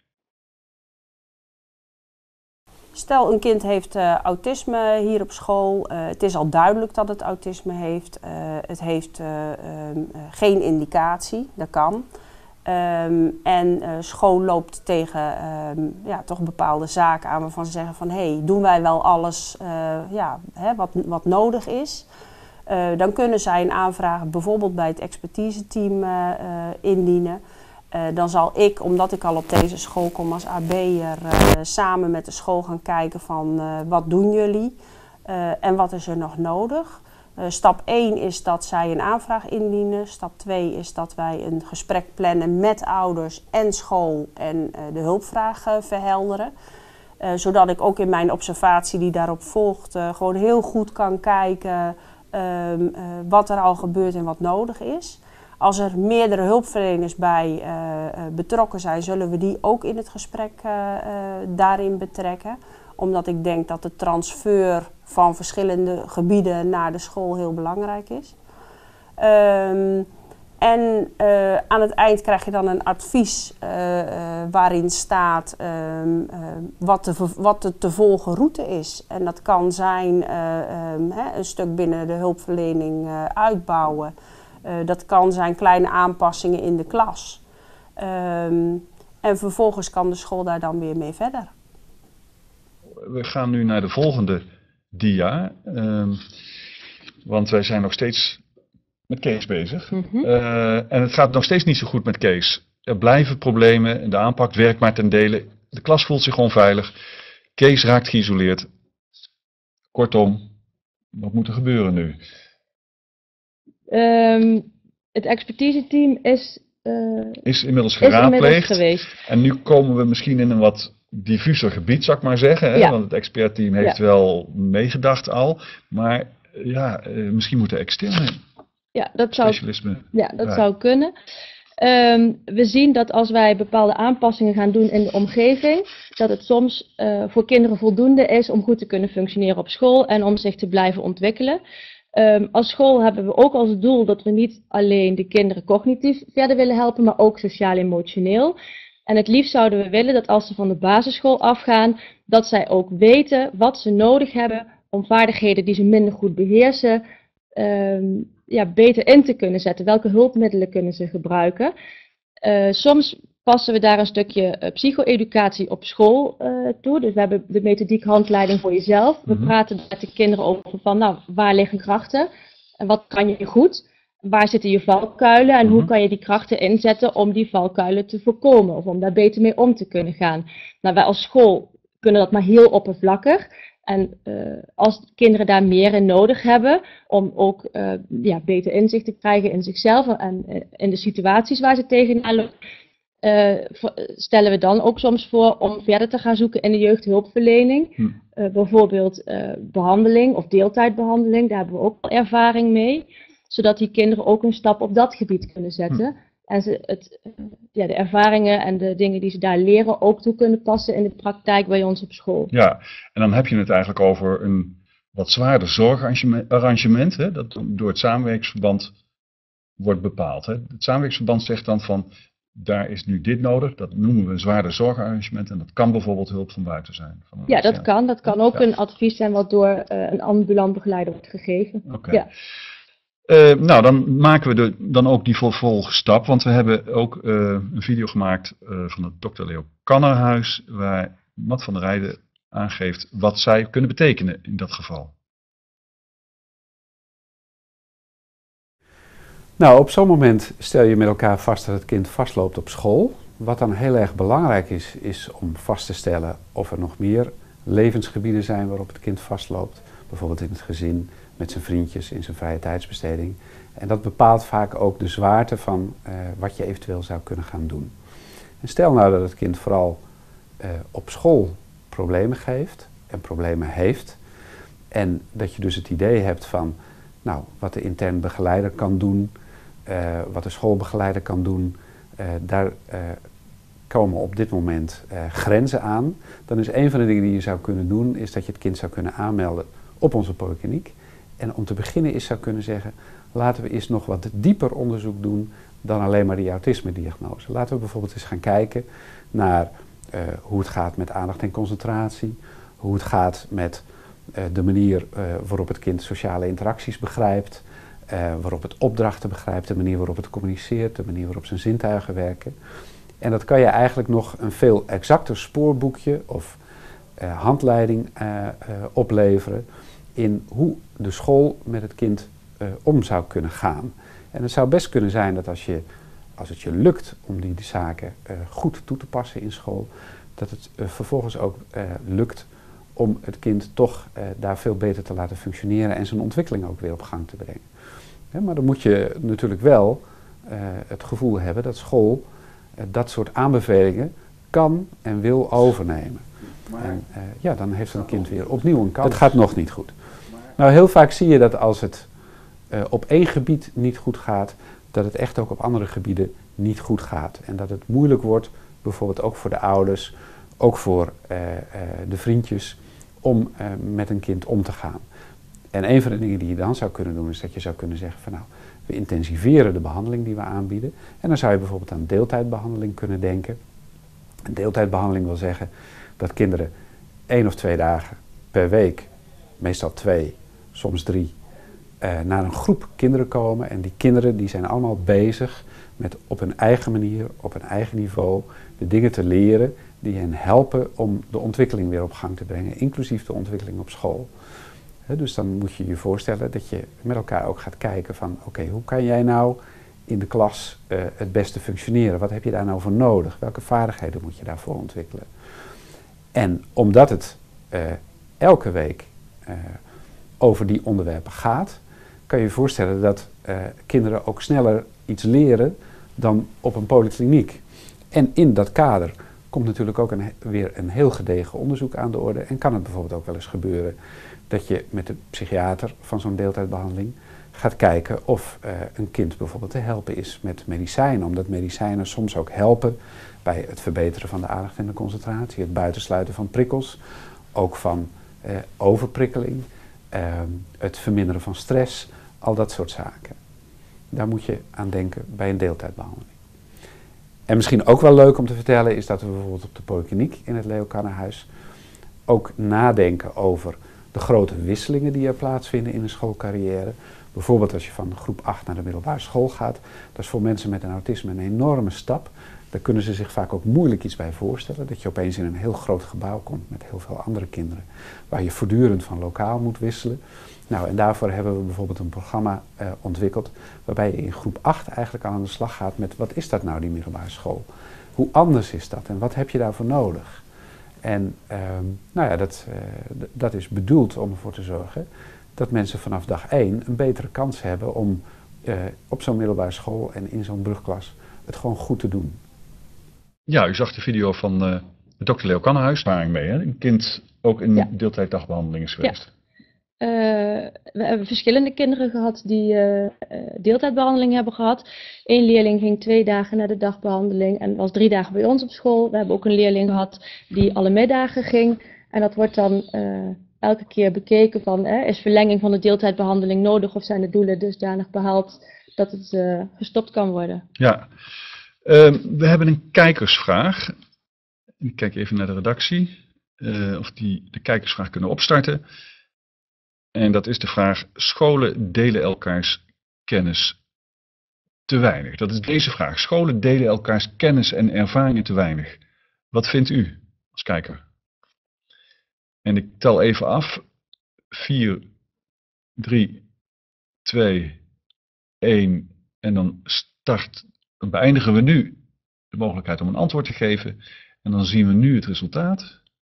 Stel, een kind heeft autisme hier op school. Het is al duidelijk dat het autisme heeft. Het heeft geen indicatie, dat kan. En school loopt tegen toch bepaalde zaken aan waarvan ze zeggen van hey, doen wij wel alles wat nodig is. Dan kunnen zij een aanvraag bijvoorbeeld bij het expertise-team indienen. Dan zal ik, omdat ik al op deze school kom als AB'er, samen met de school gaan kijken van wat doen jullie en wat is er nog nodig. Stap 1 is dat zij een aanvraag indienen. Stap 2 is dat wij een gesprek plannen met ouders en school en de hulpvraag verhelderen. Zodat ik ook in mijn observatie die daarop volgt gewoon heel goed kan kijken wat er al gebeurt en wat nodig is. Als er meerdere hulpverleners bij betrokken zijn, zullen we die ook in het gesprek daarin betrekken. Omdat ik denk dat de transfer van verschillende gebieden naar de school heel belangrijk is. Aan het eind krijg je dan een advies waarin staat wat de te volgen route is. En dat kan zijn een stuk binnen de hulpverlening uitbouwen. Dat kan zijn kleine aanpassingen in de klas. En vervolgens kan de school daar dan weer mee verder. We gaan nu naar de volgende dia. Want wij zijn nog steeds met Kees bezig. En het gaat nog steeds niet zo goed met Kees. Er blijven problemen en de aanpak werkt maar ten dele. De klas voelt zich onveilig. Kees raakt geïsoleerd. Kortom, wat moet er gebeuren nu? Het expertise-team is inmiddels geraadpleegd. Geweest. En nu komen we misschien in een wat diffuser gebied, zou ik maar zeggen. Hè? Want het expertteam heeft wel meegedacht al. Maar misschien moeten externe specialismen. Dat zou kunnen. We zien dat als wij bepaalde aanpassingen gaan doen in de omgeving, dat het soms voor kinderen voldoende is om goed te kunnen functioneren op school en om zich te blijven ontwikkelen. Als school hebben we ook als doel dat we niet alleen de kinderen cognitief verder willen helpen, maar ook sociaal-emotioneel. En het liefst zouden we willen dat als ze van de basisschool afgaan, dat zij ook weten wat ze nodig hebben om vaardigheden die ze minder goed beheersen, beter in te kunnen zetten. Welke hulpmiddelen kunnen ze gebruiken? Soms passen we daar een stukje psycho-educatie op school toe. Dus we hebben de methodiek handleiding voor jezelf. We praten met de kinderen over van, waar liggen krachten? En wat kan je goed? Waar zitten je valkuilen? En hoe kan je die krachten inzetten om die valkuilen te voorkomen? Of om daar beter mee om te kunnen gaan? Nou, wij als school kunnen dat maar heel oppervlakkig. En als kinderen daar meer in nodig hebben, om ook beter inzicht te krijgen in zichzelf en in de situaties waar ze tegenaan lopen, stellen we dan ook soms voor om verder te gaan zoeken in de jeugdhulpverlening. Bijvoorbeeld behandeling of deeltijdbehandeling, daar hebben we ook al ervaring mee. Zodat die kinderen ook een stap op dat gebied kunnen zetten. En de ervaringen en de dingen die ze daar leren ook toe kunnen passen in de praktijk bij ons op school. Ja, en dan heb je het eigenlijk over een wat zwaarder zorgarrangement, hè, dat door het samenwerkingsverband wordt bepaald. Hè. Het samenwerkingsverband zegt dan van, daar is nu dit nodig, dat noemen we een zwaarder zorgarrangement en dat kan bijvoorbeeld hulp van buiten zijn. Ja, dat kan. Dat kan ook een advies zijn wat door een ambulant begeleider wordt gegeven. Oké. Ja. Nou, dan maken we dan ook die vervolgstap, want we hebben ook een video gemaakt van het Dr. Leo Kannerhuis, waar Mat van der Rijden aangeeft wat zij kunnen betekenen in dat geval. Nou, op zo'n moment stel je met elkaar vast dat het kind vastloopt op school. Wat dan heel erg belangrijk is om vast te stellen of er nog meer levensgebieden zijn waarop het kind vastloopt. Bijvoorbeeld in het gezin, met zijn vriendjes, in zijn vrije tijdsbesteding. En dat bepaalt vaak ook de zwaarte van wat je eventueel zou kunnen gaan doen. En stel nou dat het kind vooral op school problemen geeft en problemen heeft. En dat je dus het idee hebt van wat de intern begeleider kan doen, wat de schoolbegeleider kan doen, daar komen op dit moment grenzen aan. Dan is een van de dingen die je zou kunnen doen, is dat je het kind zou kunnen aanmelden op onze polykliniek. En om te beginnen zou kunnen zeggen, laten we eens nog wat dieper onderzoek doen dan alleen maar die autisme-diagnose. Laten we bijvoorbeeld eens gaan kijken naar hoe het gaat met aandacht en concentratie, hoe het gaat met de manier waarop het kind sociale interacties begrijpt, waarop het opdrachten begrijpt, de manier waarop het communiceert, de manier waarop zijn zintuigen werken. En dat kan je eigenlijk nog een veel exacter spoorboekje of handleiding opleveren in hoe de school met het kind om zou kunnen gaan. En het zou best kunnen zijn dat als het je lukt om die zaken goed toe te passen in school, dat het vervolgens ook lukt om het kind toch daar veel beter te laten functioneren en zijn ontwikkeling ook weer op gang te brengen. Ja, maar dan moet je natuurlijk wel het gevoel hebben dat school dat soort aanbevelingen kan en wil overnemen. En dan heeft een kind weer opnieuw een kans. Het gaat nog niet goed. Nou, heel vaak zie je dat als het op één gebied niet goed gaat, dat het echt ook op andere gebieden niet goed gaat. En dat het moeilijk wordt, bijvoorbeeld ook voor de ouders, ook voor de vriendjes, om met een kind om te gaan. En een van de dingen die je dan zou kunnen doen, is dat je zou kunnen zeggen van we intensiveren de behandeling die we aanbieden. En dan zou je bijvoorbeeld aan deeltijdbehandeling kunnen denken. Een deeltijdbehandeling wil zeggen dat kinderen 1 of 2 dagen per week, meestal 2, soms 3, naar een groep kinderen komen. En die kinderen die zijn allemaal bezig met op hun eigen manier, op hun eigen niveau, de dingen te leren die hen helpen om de ontwikkeling weer op gang te brengen, inclusief de ontwikkeling op school. Dus dan moet je je voorstellen dat je met elkaar ook gaat kijken van oké, hoe kan jij nou in de klas het beste functioneren? Wat heb je daar nou voor nodig? Welke vaardigheden moet je daarvoor ontwikkelen? En omdat het elke week over die onderwerpen gaat, kan je je voorstellen dat kinderen ook sneller iets leren dan op een polykliniek. En in dat kader komt natuurlijk ook weer een heel gedegen onderzoek aan de orde. En kan het bijvoorbeeld ook wel eens gebeuren dat je met de psychiater van zo'n deeltijdbehandeling gaat kijken of een kind bijvoorbeeld te helpen is met medicijnen. Omdat medicijnen soms ook helpen bij het verbeteren van de aandacht en de concentratie, het buitensluiten van prikkels, ook van overprikkeling, het verminderen van stress, al dat soort zaken. Daar moet je aan denken bij een deeltijdbehandeling. En misschien ook wel leuk om te vertellen is dat we bijvoorbeeld op de polykliniek in het Leo Kannerhuis ook nadenken over de grote wisselingen die er plaatsvinden in een schoolcarrière. Bijvoorbeeld als je van groep 8 naar de middelbare school gaat. Dat is voor mensen met een autisme een enorme stap. Daar kunnen ze zich vaak ook moeilijk iets bij voorstellen. Dat je opeens in een heel groot gebouw komt met heel veel andere kinderen. Waar je voortdurend van lokaal moet wisselen. Nou, en daarvoor hebben we bijvoorbeeld een programma ontwikkeld. Waarbij je in groep 8 eigenlijk aan de slag gaat met wat is dat nou, die middelbare school? Hoe anders is dat en wat heb je daarvoor nodig? En dat is bedoeld om ervoor te zorgen dat mensen vanaf dag 1 een betere kans hebben om op zo'n middelbare school en in zo'n brugklas het gewoon goed te doen. Ja, u zag de video van de Dr. Leo Kannerhuis. Ervaring mee, hè? Een kind ook in deeltijddagbehandeling is geweest. We hebben verschillende kinderen gehad die deeltijdbehandeling hebben gehad. Eén leerling ging 2 dagen naar de dagbehandeling en was 3 dagen bij ons op school. We hebben ook een leerling gehad die alle middagen ging. En dat wordt dan elke keer bekeken van, is verlenging van de deeltijdbehandeling nodig of zijn de doelen dusdanig behaald dat het gestopt kan worden? Ja, we hebben een kijkersvraag. Ik kijk even naar de redactie of die de kijkersvraag kunnen opstarten. En dat is de vraag: scholen delen elkaars kennis te weinig? Dat is deze vraag. Scholen delen elkaars kennis en ervaringen te weinig. Wat vindt u als kijker? En ik tel even af. 4, 3, 2, 1. En dan beëindigen we nu de mogelijkheid om een antwoord te geven. En dan zien we nu het resultaat.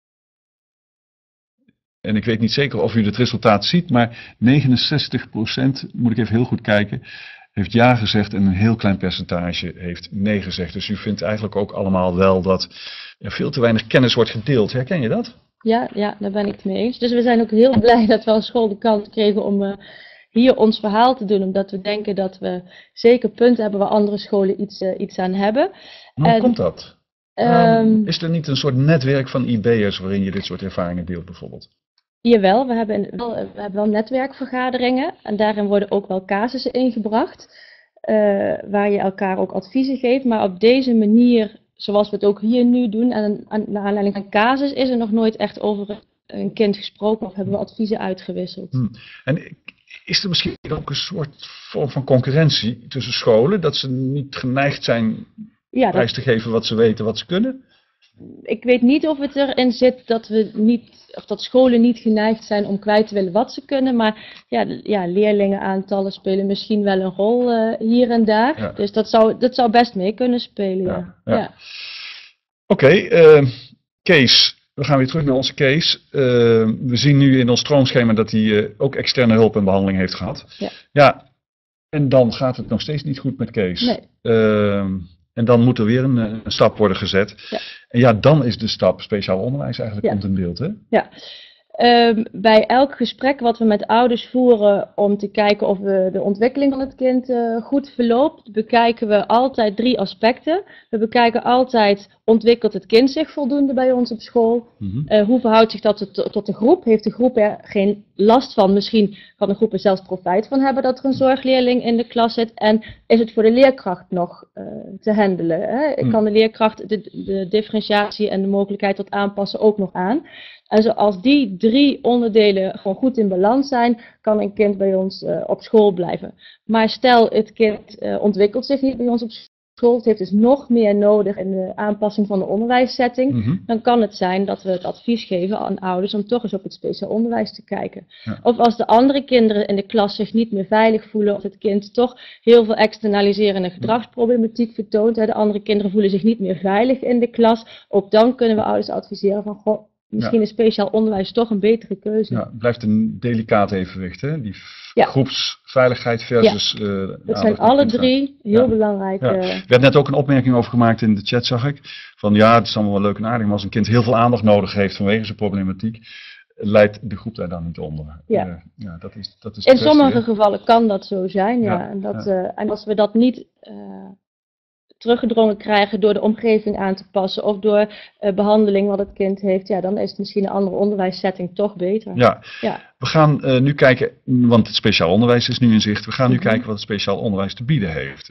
En ik weet niet zeker of u het resultaat ziet, maar 69%, moet ik even heel goed kijken, heeft ja gezegd en een heel klein percentage heeft nee gezegd. Dus u vindt eigenlijk ook allemaal wel dat er veel te weinig kennis wordt gedeeld. Herken je dat? Ja, daar ben ik het mee eens. Dus we zijn ook heel blij dat we als school de kans kregen om hier ons verhaal te doen. Omdat we denken dat we zeker punten hebben waar andere scholen iets aan hebben. Maar hoe komt dat? Is er niet een soort netwerk van IB'ers waarin je dit soort ervaringen deelt bijvoorbeeld? Jawel, we hebben wel netwerkvergaderingen en daarin worden ook wel casussen ingebracht. Waar je elkaar ook adviezen geeft. Maar op deze manier, zoals we het ook hier nu doen, en naar aanleiding van casus, is er nog nooit echt over een kind gesproken of hebben we adviezen uitgewisseld. En is er misschien ook een soort vorm van concurrentie tussen scholen? Dat ze niet geneigd zijn prijs te geven wat ze weten, wat ze kunnen? Ik weet niet of het erin zit dat scholen niet geneigd zijn om kwijt te willen wat ze kunnen. Maar leerlingenaantallen spelen misschien wel een rol hier en daar. Ja. Dus dat zou best mee kunnen spelen. Ja. Oké, Kees. We gaan weer terug naar onze Kees. We zien nu in ons stroomschema dat hij ook externe hulp en behandeling heeft gehad. Ja, en dan gaat het nog steeds niet goed met Kees. Nee. En dan moet er weer een stap worden gezet. Ja. En ja, dan is de stap speciaal onderwijs eigenlijk komt in beeld, hè? Ja. Bij elk gesprek wat we met ouders voeren om te kijken of de ontwikkeling van het kind goed verloopt, bekijken we altijd 3 aspecten. We bekijken altijd, ontwikkelt het kind zich voldoende bij ons op school? Hoe verhoudt zich dat tot de groep? Heeft de groep er geen last van? Misschien kan de groep er zelfs profijt van hebben dat er een zorgleerling in de klas zit. En is het voor de leerkracht nog te handelen? Hè? Kan de leerkracht de differentiatie en de mogelijkheid tot aanpassen ook nog aan? En zoals die 3 onderdelen gewoon goed in balans zijn, kan een kind bij ons op school blijven. Maar stel het kind ontwikkelt zich niet bij ons op school, het heeft dus nog meer nodig in de aanpassing van de onderwijssetting, dan kan het zijn dat we het advies geven aan ouders om toch eens op het speciaal onderwijs te kijken. Ja. Of als de andere kinderen in de klas zich niet meer veilig voelen, of het kind toch heel veel externaliserende gedragsproblematiek vertoont, de andere kinderen voelen zich niet meer veilig in de klas, ook dan kunnen we ouders adviseren van, misschien is speciaal onderwijs toch een betere keuze. Ja, het blijft een delicaat evenwicht, hè? Die groepsveiligheid versus... dat zijn alle 3 heel belangrijk. Er werd net ook een opmerking over gemaakt in de chat, zag ik. Van het is allemaal wel leuk en aardig, maar als een kind heel veel aandacht nodig heeft vanwege zijn problematiek, leidt de groep daar dan niet onder. Dat is in sommige gevallen kan dat zo zijn, en als we dat niet teruggedrongen krijgen door de omgeving aan te passen of door behandeling wat het kind heeft, dan is het misschien een andere onderwijssetting toch beter. Ja. We gaan nu kijken, want het speciaal onderwijs is nu in zicht, we gaan nu kijken wat het speciaal onderwijs te bieden heeft.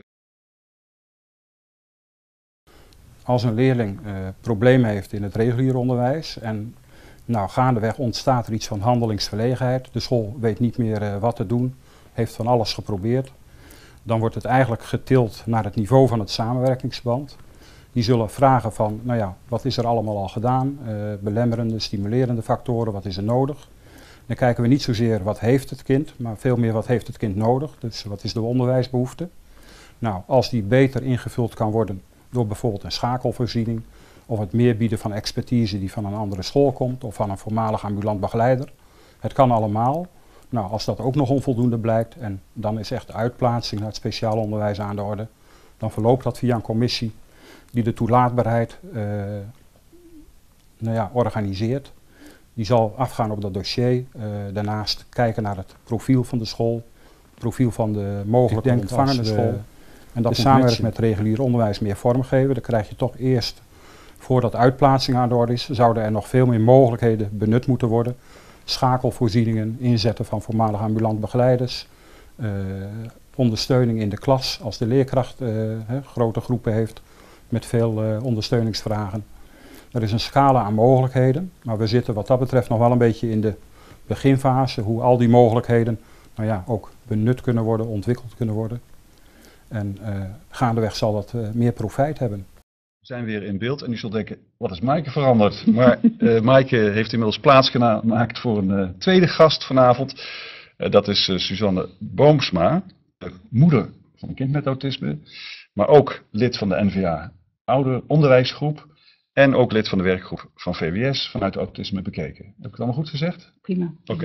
Als een leerling problemen heeft in het regulier onderwijs en gaandeweg ontstaat er iets van handelingsverlegenheid, de school weet niet meer wat te doen, heeft van alles geprobeerd, dan wordt het eigenlijk getild naar het niveau van het samenwerkingsverband. Die zullen vragen van, wat is er allemaal al gedaan? Belemmerende, stimulerende factoren, wat is er nodig? Dan kijken we niet zozeer wat heeft het kind, maar veel meer wat heeft het kind nodig. Dus wat is de onderwijsbehoefte? Als die beter ingevuld kan worden door bijvoorbeeld een schakelvoorziening of het meer bieden van expertise die van een andere school komt of van een voormalig ambulant begeleider. Het kan allemaal. Als dat ook nog onvoldoende blijkt en dan is echt de uitplaatsing naar het speciaal onderwijs aan de orde, dan verloopt dat via een commissie die de toelaatbaarheid organiseert. Die zal afgaan op dat dossier. Daarnaast kijken naar het profiel van de school, profiel van de mogelijke ontvangende school. En dat de samenwerking met regulier onderwijs meer vormgeven. Dan krijg je toch eerst, voordat uitplaatsing aan de orde is, zouden er nog veel meer mogelijkheden benut moeten worden. Schakelvoorzieningen, inzetten van voormalig ambulant begeleiders, ondersteuning in de klas als de leerkracht grote groepen heeft met veel ondersteuningsvragen. Er is een scala aan mogelijkheden, maar we zitten wat dat betreft nog wel een beetje in de beginfase, hoe al die mogelijkheden ook benut kunnen worden, ontwikkeld kunnen worden. En gaandeweg zal dat meer profijt hebben. We zijn weer in beeld en u zult denken, wat is Maaike veranderd? Maar Maaike heeft inmiddels plaatsgemaakt voor een tweede gast vanavond. Dat is Suzanne Boomsma, moeder van een kind met autisme, maar ook lid van de NVA Ouderonderwijsgroep en ook lid van de werkgroep van VWS vanuit autisme bekeken. Heb ik het allemaal goed gezegd? Prima. Oké.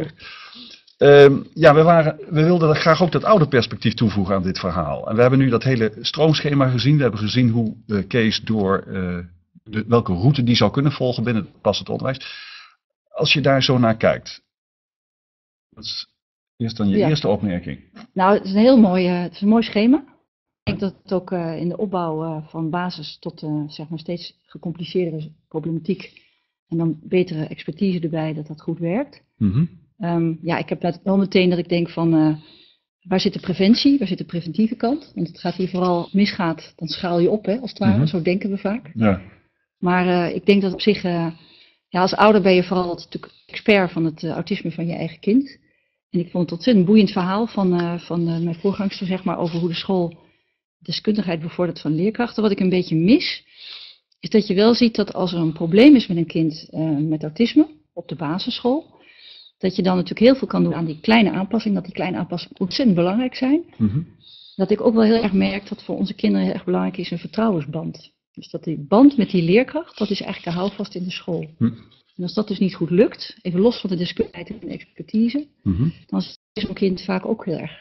We wilden graag ook dat ouderperspectief toevoegen aan dit verhaal. En we hebben nu dat hele stroomschema gezien. We hebben gezien hoe Kees door welke route die zou kunnen volgen binnen het passend onderwijs. Als je daar zo naar kijkt, dat is eerst dan je eerste opmerking. Nou, het is een heel mooi, het is een mooi schema. Ik denk dat het ook in de opbouw van basis tot zeg maar steeds gecompliceerdere problematiek en dan betere expertise erbij, dat goed werkt. Ik heb dat wel meteen dat ik denk van waar zit de preventie, waar zit de preventieve kant? Want het gaat hier vooral misgaat, dan schaal je op, hè, als het ware. Zo denken we vaak. Ja. Maar ik denk dat op zich, als ouder ben je vooral natuurlijk expert van het autisme van je eigen kind. En ik vond het ontzettend boeiend verhaal van mijn voorgangster, zeg maar, over hoe de school deskundigheid bevordert van leerkrachten. Wat ik een beetje mis, is dat je wel ziet dat als er een probleem is met een kind met autisme op de basisschool, dat je dan natuurlijk heel veel kan doen aan die kleine aanpassing, dat die kleine aanpassingen ontzettend belangrijk zijn. Dat ik ook wel heel erg merk dat voor onze kinderen heel erg belangrijk is een vertrouwensband. Dus dat die band met die leerkracht, dat is eigenlijk de houvast in de school. En als dat dus niet goed lukt, even los van de deskundigheid en de expertise, dan is zo'n kind vaak ook heel erg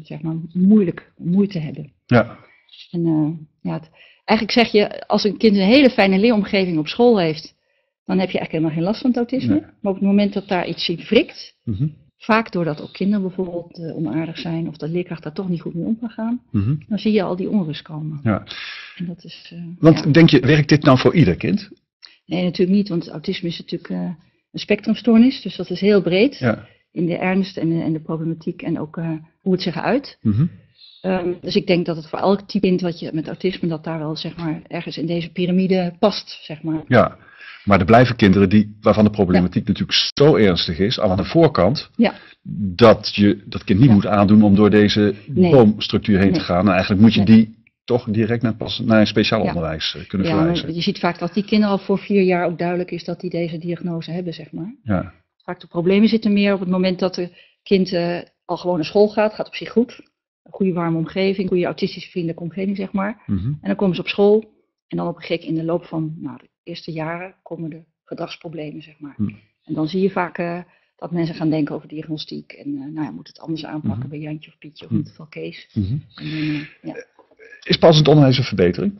moeite hebben. Ja. En eigenlijk zeg je, als een kind een hele fijne leeromgeving op school heeft, dan heb je eigenlijk helemaal geen last van het autisme. Nee. Maar op het moment dat daar iets in wrikt, vaak doordat ook kinderen bijvoorbeeld onaardig zijn of dat leerkracht daar toch niet goed mee om kan gaan, dan zie je al die onrust komen. Ja. En dat is, denk je, werkt dit nou voor ieder kind? Nee, natuurlijk niet, want autisme is natuurlijk een spectrumstoornis, dus dat is heel breed in de ernst en de problematiek en ook hoe het zich uit. Dus ik denk dat het voor elk type kind wat je met autisme, dat daar wel zeg maar ergens in deze piramide past, zeg maar. Ja, maar er blijven kinderen waarvan de problematiek natuurlijk zo ernstig is, al aan de voorkant, dat je dat kind niet moet aandoen om door deze boomstructuur heen te gaan. En eigenlijk moet je die toch direct naar een speciaal onderwijs kunnen verwijzen. Je ziet vaak dat die kinderen al voor 4 jaar ook duidelijk is dat die deze diagnose hebben, zeg maar. Ja. Vaak de problemen zitten meer op het moment dat het kind al gewoon naar school gaat op zich goed. Een goede warme omgeving, goede autistisch vriendelijke omgeving, zeg maar. En dan komen ze op school en dan op een gegeven moment in de loop van de eerste jaren komen de gedragsproblemen, zeg maar. En dan zie je vaak dat mensen gaan denken over diagnostiek en moet het anders aanpakken bij Jantje of Pietje of in het geval Kees. Is passend onderwijs een verbetering?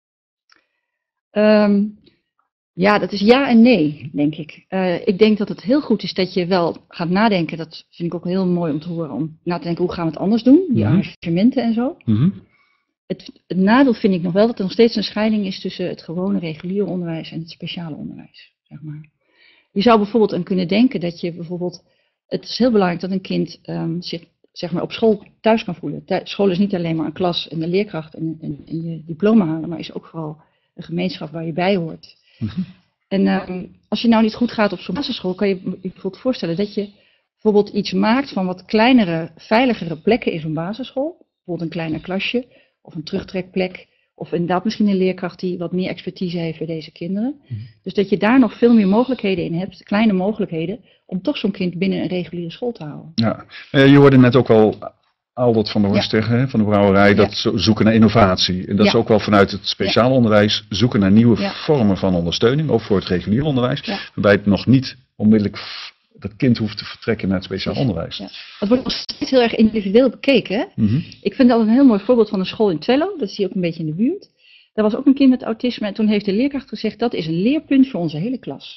Dat is ja en nee, denk ik. Ik denk dat het heel goed is dat je wel gaat nadenken. Dat vind ik ook heel mooi om te horen. Om na te denken, hoe gaan we het anders doen? Die arrangementen en zo. Het nadeel vind ik nog wel dat er nog steeds een scheiding is tussen het gewone reguliere onderwijs en het speciale onderwijs. Zeg maar. Je zou bijvoorbeeld aan kunnen denken dat je bijvoorbeeld... Het is heel belangrijk dat een kind zich zeg maar, op school thuis kan voelen. School is niet alleen maar een klas en de leerkracht en je diploma halen, maar is ook vooral een gemeenschap waar je bij hoort. En als je nou niet goed gaat op zo'n basisschool, kan je je bijvoorbeeld voorstellen dat je bijvoorbeeld iets maakt van wat kleinere, veiligere plekken in zo'n basisschool. Bijvoorbeeld een kleiner klasje of een terugtrekplek. Of inderdaad misschien een leerkracht die wat meer expertise heeft voor deze kinderen. Dus dat je daar nog veel meer mogelijkheden in hebt, kleine mogelijkheden, om toch zo'n kind binnen een reguliere school te houden. Ja, je hoorde net ook al Aldert van der Horst zeggen, van de brouwerij, dat zoeken naar innovatie. En dat is ook wel vanuit het speciaal onderwijs zoeken naar nieuwe vormen van ondersteuning, ook voor het regulier onderwijs. Waarbij het nog niet onmiddellijk dat kind hoeft te vertrekken naar het speciaal onderwijs. Ja. Het wordt nog steeds heel erg individueel bekeken. Hè? Ik vind dat een heel mooi voorbeeld van een school in Twello. Dat zie je ook een beetje in de buurt. Daar was ook een kind met autisme en toen heeft de leerkracht gezegd, dat is een leerpunt voor onze hele klas.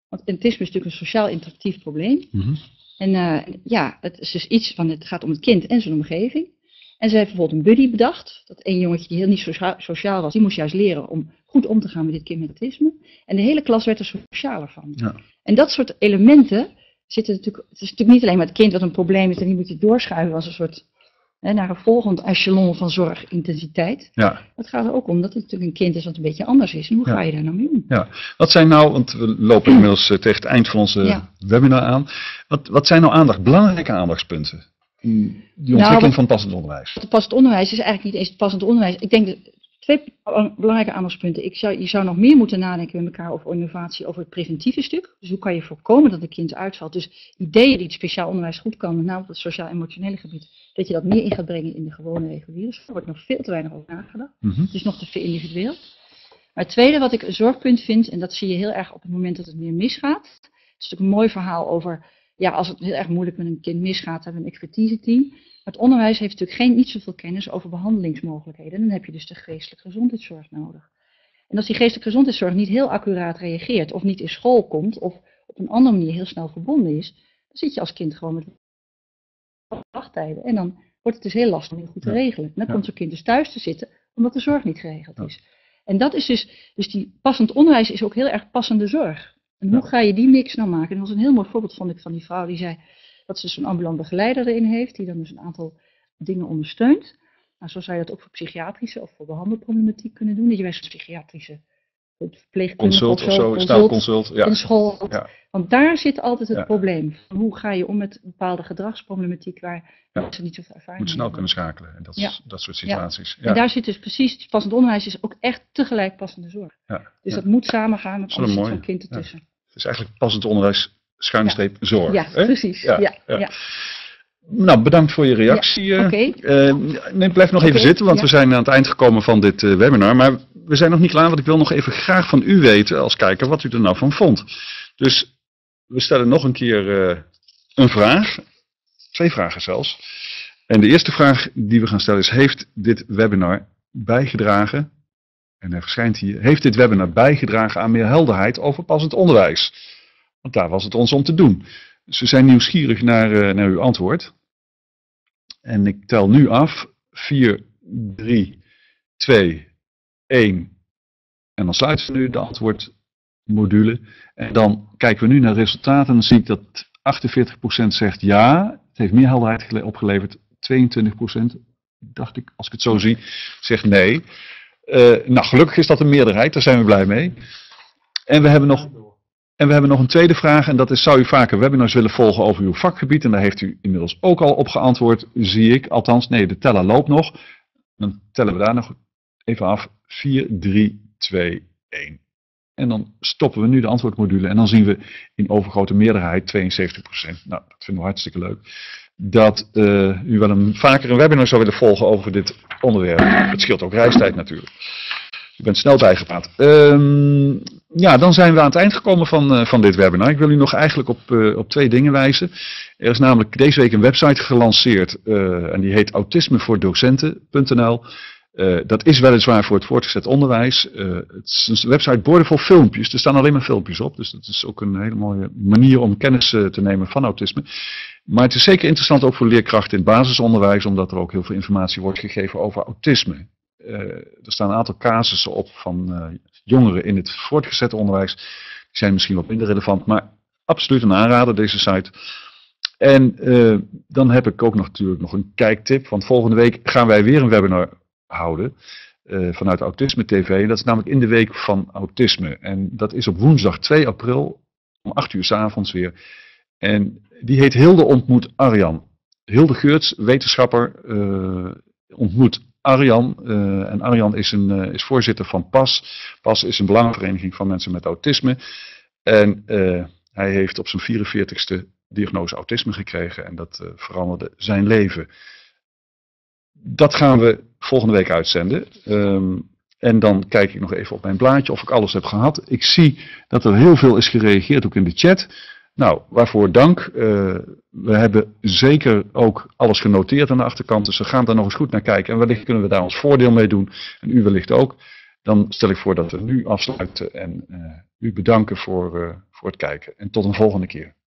Want autisme is natuurlijk een sociaal interactief probleem. En het is dus iets van, het gaat om het kind en zijn omgeving. En ze heeft bijvoorbeeld een buddy bedacht. Dat één jongetje die heel niet sociaal was, die moest juist leren om goed om te gaan met dit kind met autisme. En de hele klas werd er socialer van. Ja. En dat soort elementen zitten natuurlijk, het is natuurlijk niet alleen maar het kind wat een probleem is en die moet je doorschuiven als een soort, naar een volgend echelon van zorgintensiteit. Ja. Het gaat er ook om dat het natuurlijk een kind is wat een beetje anders is. En hoe ga je daar nou mee om? Ja. Wat zijn nou, want we lopen inmiddels tegen het eind van onze webinar aan. Wat zijn nou belangrijke aandachtspunten? Die ontwikkeling van het passend onderwijs. Het passend onderwijs is eigenlijk niet eens het passend onderwijs. Ik denk dat 2 belangrijke aandachtspunten. Je zou nog meer moeten nadenken met elkaar over innovatie, over het preventieve stuk. Dus hoe kan je voorkomen dat een kind uitvalt? Dus ideeën die het speciaal onderwijs goed kan, met name op het sociaal-emotionele gebied, dat je dat meer in gaat brengen in de gewone reguliere school. Daar wordt nog veel te weinig over nagedacht. Het is nog te veel individueel. Maar het tweede wat ik een zorgpunt vind, en dat zie je heel erg op het moment dat het meer misgaat. Het is natuurlijk een mooi verhaal over, als het heel erg moeilijk met een kind misgaat, hebben we een expertise-team. Maar het onderwijs heeft natuurlijk niet zoveel kennis over behandelingsmogelijkheden. En dan heb je dus de geestelijke gezondheidszorg nodig. En als die geestelijke gezondheidszorg niet heel accuraat reageert, of niet in school komt, of op een andere manier heel snel verbonden is, dan zit je als kind gewoon met wachttijden. En dan wordt het dus heel lastig om heel goed te regelen. En dan komt zo'n kind dus thuis te zitten, omdat de zorg niet geregeld is. En dat is dus die passend onderwijs is ook heel erg passende zorg. En hoe ga je die mix nou maken? En dat was een heel mooi voorbeeld, vond ik, van die vrouw die zei dat ze dus een ambulant begeleider erin heeft, die dan dus een aantal dingen ondersteunt. Nou, zo zou je dat ook voor psychiatrische of voor behandelproblematiek kunnen doen. Dat je bij zo'n psychiatrische verpleegkundige consult of zo, staalconsult, in school. Ja. Want daar zit altijd het probleem. Hoe ga je om met bepaalde gedragsproblematiek waar mensen niet zoveel ervaring moet snel kunnen schakelen en dat soort situaties. Ja. En daar zit dus precies, het passend onderwijs is ook echt tegelijk passende zorg. Dus dat moet samengaan, met anders zit zo'n kind ertussen. Het is eigenlijk passend onderwijs schuinstreep zorg. Ja, precies. Ja. Nou, bedankt voor je reactie. Blijf nog even zitten, want we zijn aan het eind gekomen van dit webinar. Maar we zijn nog niet klaar, want ik wil nog even graag van u weten als kijker wat u er nou van vond. Dus we stellen nog een keer een vraag. 2 vragen zelfs. En de eerste vraag die we gaan stellen is, heeft dit webinar bijgedragen, en hij verschijnt hier, heeft dit webinar bijgedragen aan meer helderheid over passend onderwijs? Want daar was het ons om te doen. Dus we zijn nieuwsgierig naar uw antwoord. En ik tel nu af. 4, 3, 2, 1. En dan sluiten we nu de antwoordmodule. En dan kijken we nu naar de resultaten. En dan zie ik dat 48% zegt ja. Het heeft meer helderheid opgeleverd. 22%, dacht ik, als ik het zo zie, zegt nee. Nou, gelukkig is dat een meerderheid. Daar zijn we blij mee. En we hebben nog een tweede vraag, en dat is, zou u vaker webinars willen volgen over uw vakgebied? En daar heeft u inmiddels ook al op geantwoord, zie ik. Althans, nee, de teller loopt nog. Dan tellen we daar nog even af. 4, 3, 2, 1. En dan stoppen we nu de antwoordmodule. En dan zien we in overgrote meerderheid, 72%. Nou, dat vinden we hartstikke leuk. Dat u wel vaker een webinar zou willen volgen over dit onderwerp. Het scheelt ook reistijd natuurlijk. U bent snel bijgepraat. Dan zijn we aan het eind gekomen van dit webinar. Ik wil u nog eigenlijk op 2 dingen wijzen. Er is namelijk deze week een website gelanceerd. En die heet autismevoordocenten.nl. Dat is weliswaar voor het voortgezet onderwijs. Het is een website boordevol filmpjes. Er staan alleen maar filmpjes op. Dus dat is ook een hele mooie manier om kennis te nemen van autisme. Maar het is zeker interessant ook voor leerkrachten in het basisonderwijs. Omdat er ook heel veel informatie wordt gegeven over autisme. Er staan een aantal casussen op van jongeren in het voortgezet onderwijs. Die zijn misschien wat minder relevant, maar absoluut een aanrader, deze site. En dan heb ik ook natuurlijk nog een kijktip. Want volgende week gaan wij weer een webinar houden vanuit Autisme TV. Dat is namelijk in de week van autisme. En dat is op woensdag 2 april om 8 uur 's avonds weer. En die heet Hilde ontmoet Arjan. Hilde Geurts, wetenschapper, ontmoet Arjan. En Arjan is voorzitter van PAS. PAS is een belangenvereniging van mensen met autisme. En hij heeft op zijn 44ste diagnose autisme gekregen. En dat veranderde zijn leven. Dat gaan we volgende week uitzenden. En dan kijk ik nog even op mijn blaadje of ik alles heb gehad. Ik zie dat er heel veel is gereageerd, ook in de chat. Nou, waarvoor dank. We hebben zeker ook alles genoteerd aan de achterkant. Dus we gaan daar nog eens goed naar kijken. En wellicht kunnen we daar ons voordeel mee doen. En u wellicht ook. Dan stel ik voor dat we nu afsluiten en u bedanken voor het kijken. En tot een volgende keer.